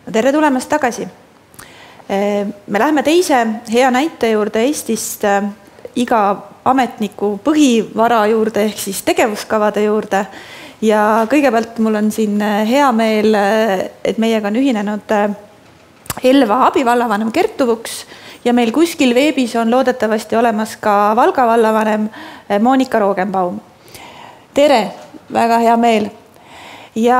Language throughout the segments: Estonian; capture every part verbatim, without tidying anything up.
Tere tulemast tagasi. Me läheme teise hea näite juurde Eestist iga ametniku põhivara juurde ehk siis tegevuskavade juurde. Ja kõigepealt mul on siin hea meel, et meiega on ühinenud Elva abivallavanem Kertu Vuks ja meil kuskil veebis on loodetavasti olemas ka Valga vallavanem Monika Roogenbaum. Tere, väga hea meel. Ja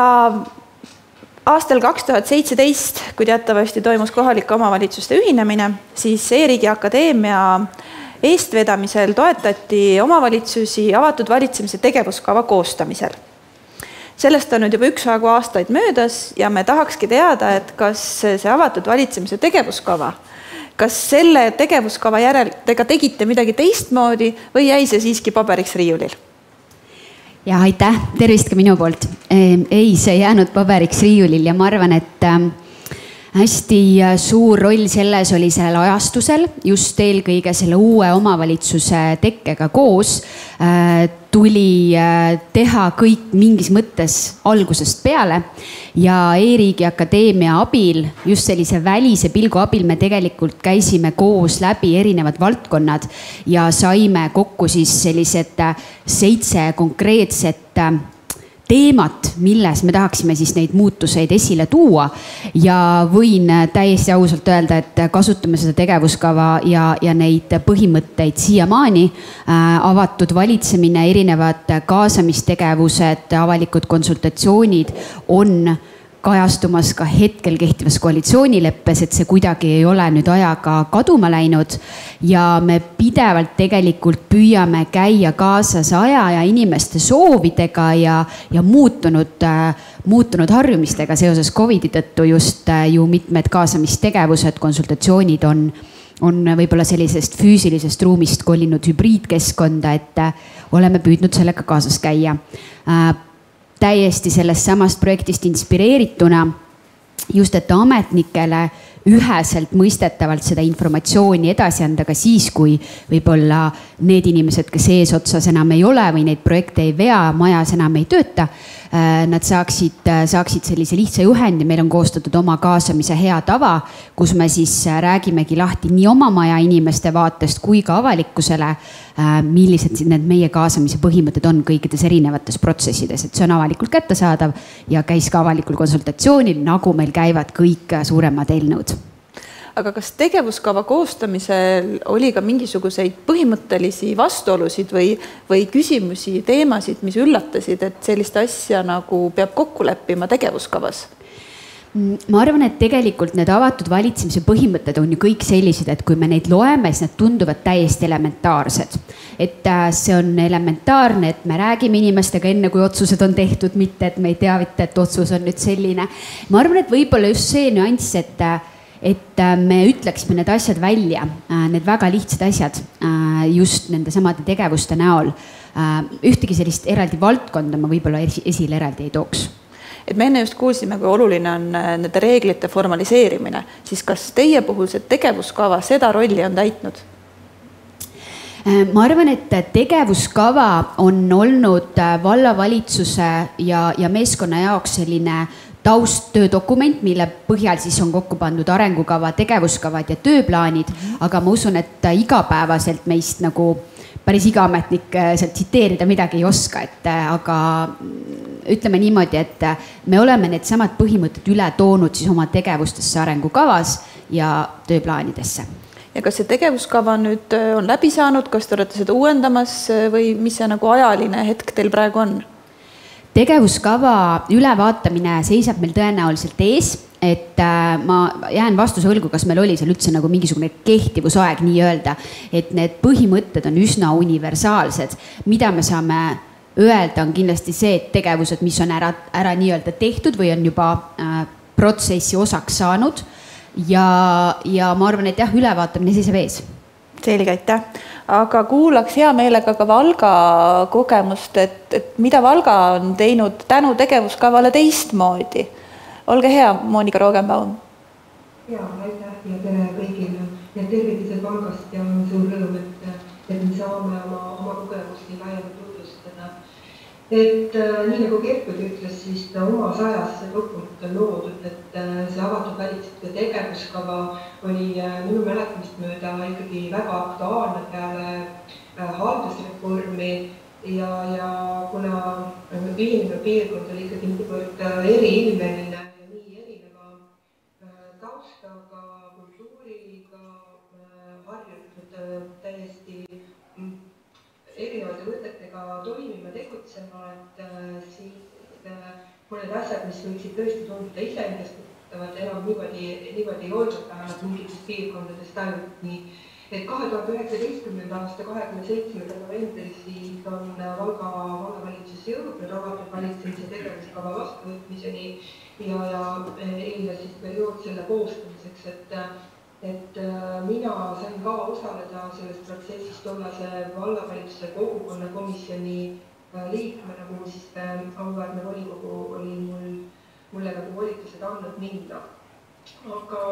aastal kaks tuhat seitseteist, kui teatavasti toimus kohalike omavalitsuste ühinemine, siis E-riigi Akadeemia eestvedamisel toetati omavalitsusi avatud valitsemise tegevuskava koostamisel. Sellest on nüüd juba üksaegu aastaid möödas ja me tahakski teada, et kas see avatud valitsemise tegevuskava, kas selle tegevuskava järel te ka tegite midagi teistmoodi või jäi see siiski paberiks riiulil? Ja aitäh, tervist ka minu poolt. Ei, see jäänud paberiks riiulil ja ma arvan, et hästi suur roll selles oli sellel ajastusel, just eelkõige selle uue omavalitsuse tekkega koos tuli teha kõik mingis mõttes algusest peale ja E-riigi Akadeemia abil, just sellise välise pilgu abil me tegelikult käisime koos läbi erinevad valdkonnad ja saime kokku siis sellised seitse konkreetset teemat, milles me tahaksime siis neid muutuseid esile tuua ja võin täiesti ausalt öelda, et kasutame seda tegevuskava ja, ja neid põhimõtteid siiamaani. Avatud valitsemine, erinevad kaasamistegevused, avalikud konsultatsioonid on kajastumas ka hetkel kehtivas koalitsioonileppes, et see kuidagi ei ole nüüd ajaga kaduma läinud ja me pidevalt tegelikult püüame käia kaasas aja ja inimeste soovidega ja, ja muutunud, muutunud harjumistega seoses Covidi tõttu just ju mitmed kaasamistegevused, konsultatsioonid on, on võib-olla sellisest füüsilisest ruumist kolinud hübriidkeskkonda, et oleme püüdnud sellega kaasas käia. Täiesti sellest samast projektist inspireerituna, just et ametnikele üheselt mõistetavalt seda informatsiooni edasi anda ka siis, kui võib-olla need inimesed, kes eesotsas enam ei ole või neid projekte ei vea, majas enam ei tööta, nad saaksid, saaksid sellise lihtsa juhendi. Meil on koostatud oma kaasamise hea tava, kus me siis räägimegi lahti nii oma maja inimeste vaatest kui ka avalikkusele, millised need meie kaasamise põhimõtted on kõikides erinevates protsessides, et see on avalikult kättesaadav ja käis ka avalikul konsultatsioonil, nagu meil käivad kõik suuremad eelnõud. Aga kas tegevuskava koostamisel oli ka mingisuguseid põhimõttelisi vastuolusid või, või küsimusi, teemasid, mis üllatasid, et sellist asja nagu peab kokku leppima tegevuskavas? Ma arvan, et tegelikult need avatud valitsemise põhimõtted on ju kõik sellised, et kui me neid loeme, siis need tunduvad täiesti elementaarsed. Et see on elementaarne, et me räägime inimestega enne, kui otsused on tehtud, mitte et me ei teavita, et otsus on nüüd selline. Ma arvan, et võib-olla just see nüanss, et et me ütleksime need asjad välja, need väga lihtsad asjad just nende samade tegevuste näol. Ühtegi sellist eraldi valdkonda ma võib-olla esile eraldi ei tooks. Et me enne just kuulsime, kui oluline on nende reeglite formaliseerimine, siis kas teie puhul see tegevuskava seda rolli on täitnud? Ma arvan, et tegevuskava on olnud vallavalitsuse ja, ja meeskonna jaoks selline tausttöödokument, mille põhjal siis on kokku pandud arengukava, tegevuskavad ja tööplaanid, aga ma usun, et igapäevaselt meist nagu päris iga ametnik sealt tsiteerida midagi ei oska, et aga ütleme niimoodi, et me oleme need samad põhimõtted üle toonud siis oma tegevustesse arengukavas ja tööplaanidesse. Ja kas see tegevuskava nüüd on läbi saanud, kas te olete seda uuendamas või mis see nagu ajaline hetk teil praegu on? Tegevuskava ülevaatamine seisab meil tõenäoliselt ees, et ma jään vastuse võlgu, kas meil oli seal üldse nagu mingisugune kehtivusaeg nii öelda, et need põhimõtted on üsna universaalsed. Mida me saame öelda on kindlasti see, et tegevused, mis on ära, ära nii öelda tehtud või on juba protsessi osaks saanud ja, ja ma arvan, et jah, ülevaatamine seisab ees. Selge, aitäh. Aga kuulaks hea meelega ka Valga kogemust, et, et mida Valga on teinud tänu tegevuskavale teistmoodi. Olge hea, Monika Roogenbaum. Ja, aitäh ja tere kõigile ja tervitused Valgast ja on suur rõõm, et, et me saame oma, oma kogemusi laiemalt tutvustada. et nii nagu Kerpudi ütles, siis ta omas ajas see dokument on loodud, et see avatud valitsemise tegevuskava oli minu mäletamist mööda ikkagi väga aktuaalne peale haldusreformi ja, ja kuna ühinenud piirkond oli ikkagi niivõrd eriilmeline ja nii erineva taustaga, kultuuriga, harjunud täiesti erinevate võtetega toimima, tegutsema, et siis mõned asjad, mis võiksid tõesti tunduda iseendast puudutavad, enam niimoodi, niimoodi ei olnud vähemalt mingites piirkondades tajud nii. Et kahe tuhande üheksateistkümnenda aasta kahekümne seitsmendal novembril siis on Valga vallavalitsus jõudnud avatud valitsemise tegevuskava vastuvõtmiseni ja, ja eelne siis periood selle koostamiseks, et et mina sain ka osaleda selles protsessis tollase vallavalitsuse kogukonna komisjoni liikmena, kuhu siis auväärne volikogu oli mul, mulle nagu volitused andnud minna. Aga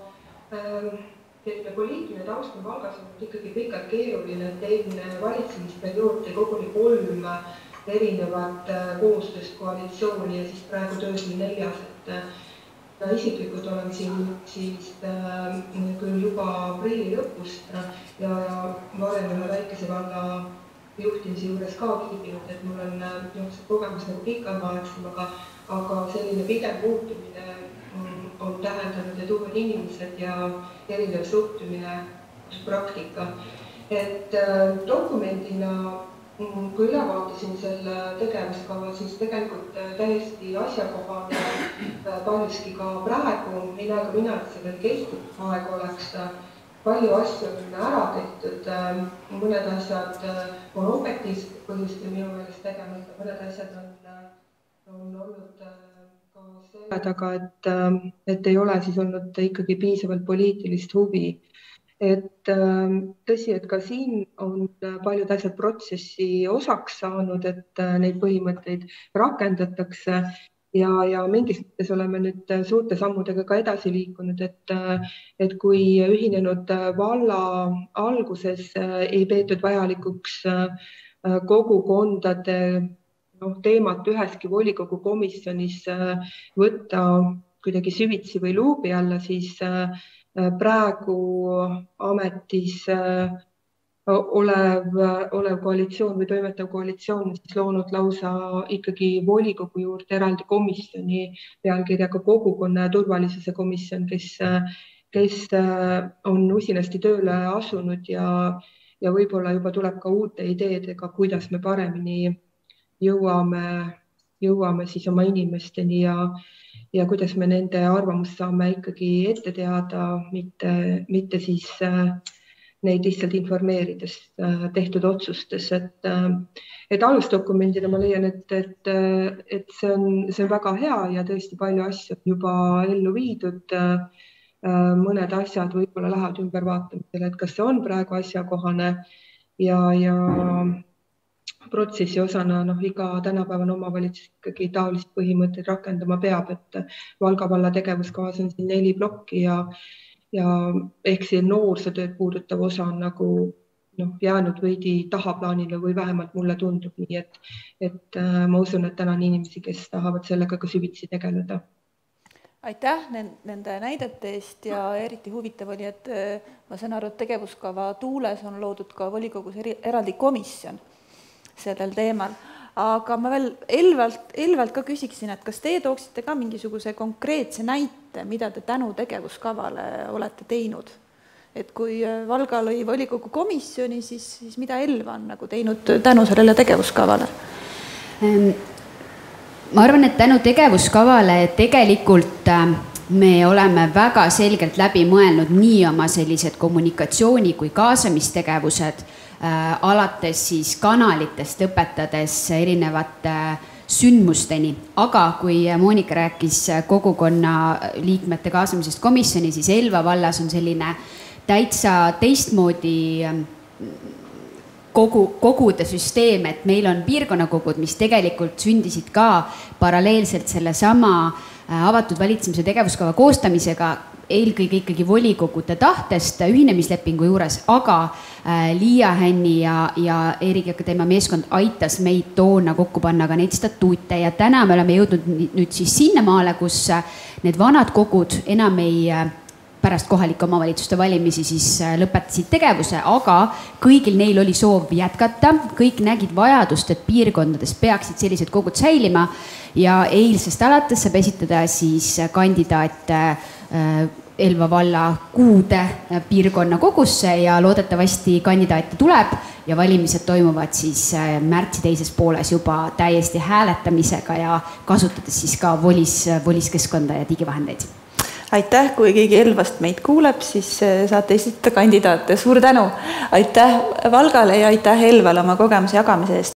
et poliitiline taust on Valgas olnud ikkagi pikalt keeruline, et eelmine valitsemisperiood tõi koguni kolm erinevat koostööst koalitsiooni ja siis praegu töös nii neljas, et isiklikult olen siin siis äh, küll juba aprilli lõpust ja, ja varem ühe väikese valla juhtimise juures ka kiibinud, et mul on no, see kogemus nagu pikemaaegsem, aga, aga selline pidev muutumine on, on tähendanud, et uued inimesed ja erinev suhtumine, praktika. Et äh, dokumendina kui üle vaatasin selle tegevuskava, siis tegelikult täiesti asjakohane paljuski ka praegu, ei näe ka mina, et see veel kestib aeg oleks. Palju asju on ära tehtud, mõned asjad on objektiivsed põhjustel minu meelest tegemata, mõned asjad on, on olnud ka selle taga, et, et ei ole siis olnud ikkagi piisavalt poliitilist huvi. Et tõsi, et ka siin on paljud asjad protsessi osaks saanud, et neid põhimõtteid rakendatakse ja, ja mingis mõttes oleme nüüd suurte sammudega ka edasi liikunud, et, et kui ühinenud valla alguses ei peetud vajalikuks kogukondade no, teemat üheski volikogu komisjonis võtta kuidagi süvitsi või luubi alla, siis praegu ametis olev, olev koalitsioon või toimetav koalitsioon on siis loonud lausa ikkagi volikogu juurde eraldi komisjoni pealkirjaga kogukonna ja turvalisuse komisjon, kes, kes on usinasti tööle asunud ja, ja võib-olla juba tuleb ka uute ideedega, kuidas me paremini jõuame, jõuame siis oma inimesteni ja ja kuidas me nende arvamust saame ikkagi ette teada, mitte, mitte siis neid lihtsalt informeerides tehtud otsustes. Et, et alusdokumendina ma leian, et, et, et see, on, see on väga hea ja tõesti palju asju juba ellu viidud. Mõned asjad võib-olla lähevad ümbervaatamisele, et kas see on praegu asjakohane ja, ja protsessi osana noh, iga tänapäevane omavalitsus ikkagi taolist põhimõtteid rakendama peab, et Valga valla tegevuskavas on siin neli plokki ja, ja ehk see noorsootööd puudutav osa on nagu noh, jäänud veidi tahaplaanile või vähemalt mulle tundub nii, et, et ma usun, et täna on inimesi, kes tahavad sellega ka süvitsi tegeleda. Aitäh nende näidete eest ja eriti huvitav oli, et ma saan aru, et tegevuskava tuules on loodud ka volikogus eraldi komisjon sellel teemal, aga ma veel Elvalt, Elvalt ka küsiksin, et kas teie tooksite ka mingisuguse konkreetse näite, mida te tänu tegevuskavale olete teinud? Et kui Valga lõi volikogu komisjoni, siis, siis mida Elva on nagu teinud tänu sellele tegevuskavale? Ma arvan, et tänu tegevuskavale tegelikult me oleme väga selgelt läbi mõelnud nii oma sellised kommunikatsiooni kui kaasamistegevused, Äh, alates siis kanalitest õpetades erinevate sündmusteni. Aga kui Monika rääkis kogukonna liikmete kaasamisest komisjoni, siis Elva vallas on selline täitsa teistmoodi kogu, kogude süsteem, et meil on piirkonnakogud, mis tegelikult sündisid ka paralleelselt selle sama avatud valitsemise tegevuskava koostamisega. eelkõige ikkagi volikogude tahtest ühinemislepingu juures, aga Liia Hänni ja, ja Erigi Akadeemia meeskond aitas meid toona kokku panna ka neid statuute ja täna me oleme jõudnud nüüd siis sinnamaale, kus need vanad kogud enam ei pärast kohalike omavalitsuste valimisi siis lõpetasid tegevuse, aga kõigil neil oli soov jätkata, kõik nägid vajadust, et piirkondades peaksid sellised kogud säilima ja eilsest alates saab esitada siis kandidaat Elva valla kuude piirkonna kogusse ja loodetavasti kandidaate tuleb ja valimised toimuvad siis märtsi teises pooles juba täiesti hääletamisega ja kasutades siis ka volis, voliskeskkonda ja digivahendeid. Aitäh, kui keegi Elvast meid kuuleb, siis saate esitada kandidaate. Suur tänu! Aitäh Valgale ja aitäh Elvale oma kogemuse jagamise eest!